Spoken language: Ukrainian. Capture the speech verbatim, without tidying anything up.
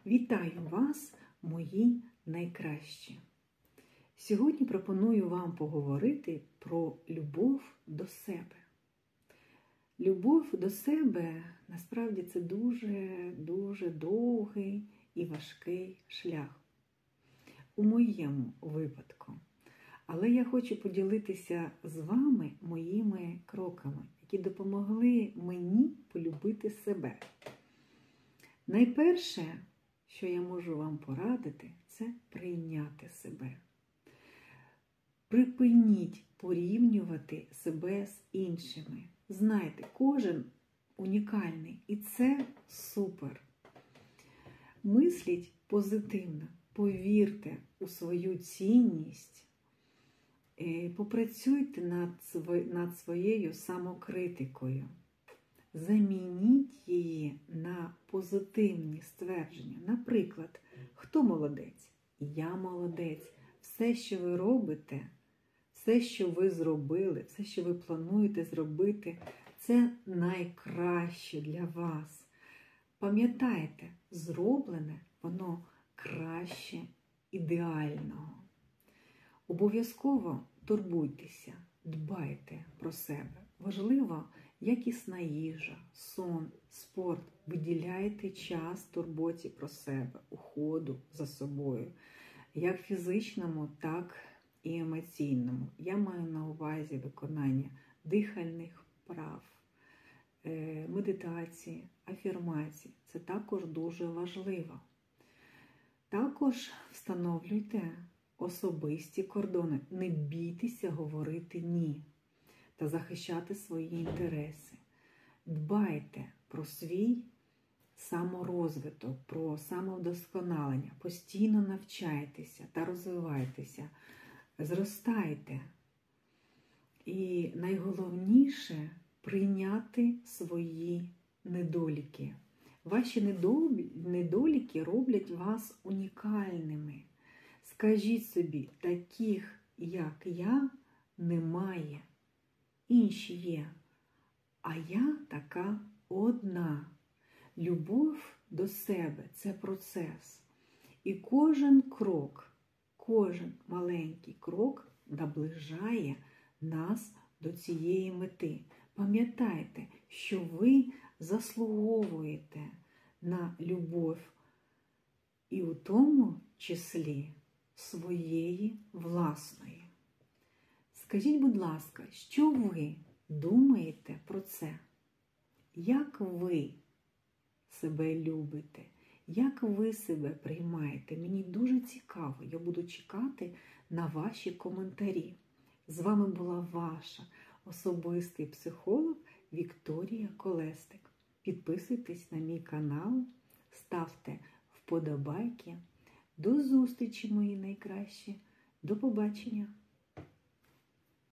Вітаю вас, мої найкращі! Сьогодні пропоную вам поговорити про любов до себе. Любов до себе, насправді, це дуже-дуже довгий і важкий шлях. У моєму випадку. Але я хочу поділитися з вами моїми кроками, які допомогли мені полюбити себе. Найперше, що я можу вам порадити, це прийняти себе. Припиніть порівнювати себе з іншими. Знайте, кожен унікальний, і це супер. Мисліть позитивно, повірте у свою цінність, попрацюйте над своєю самокритикою. Замініть її на позитивні ствердження. Наприклад, хто молодець? Я молодець. Все, що ви робите, все, що ви зробили, все, що ви плануєте зробити, це найкраще для вас. Пам'ятайте, зроблене, воно краще ідеального. Обов'язково турбуйтеся, дбайте про себе. Важливо якісна їжа, сон, спорт. Виділяйте час турботі про себе, уходу за собою. Як фізичному, так і емоційному. Я маю на увазі виконання дихальних вправ, медитації, афірмації. Це також дуже важливо. Також встановлюйте особисті кордони. Не бійтеся говорити «ні» та захищати свої інтереси. Дбайте про свій саморозвиток, про самовдосконалення. Постійно навчайтеся та розвивайтеся. Зростайте. І найголовніше – прийняти свої недоліки. Ваші недоліки роблять вас унікальними. Скажіть собі, таких, як я, немає. Інші є, а я така одна. Любов до себе – це процес. І кожен крок, кожен маленький крок наближає нас до цієї мети. Пам'ятайте, що ви заслуговуєте на любов і у тому числі своєї власної. Скажіть, будь ласка, що ви думаєте про це? Як ви себе любите? Як ви себе приймаєте? Мені дуже цікаво. Я буду чекати на ваші коментарі. З вами була ваша особистий психолог Вікторія Колестик. Підписуйтесь на мій канал, ставте вподобайки. До зустрічі, мої найкращі. До побачення!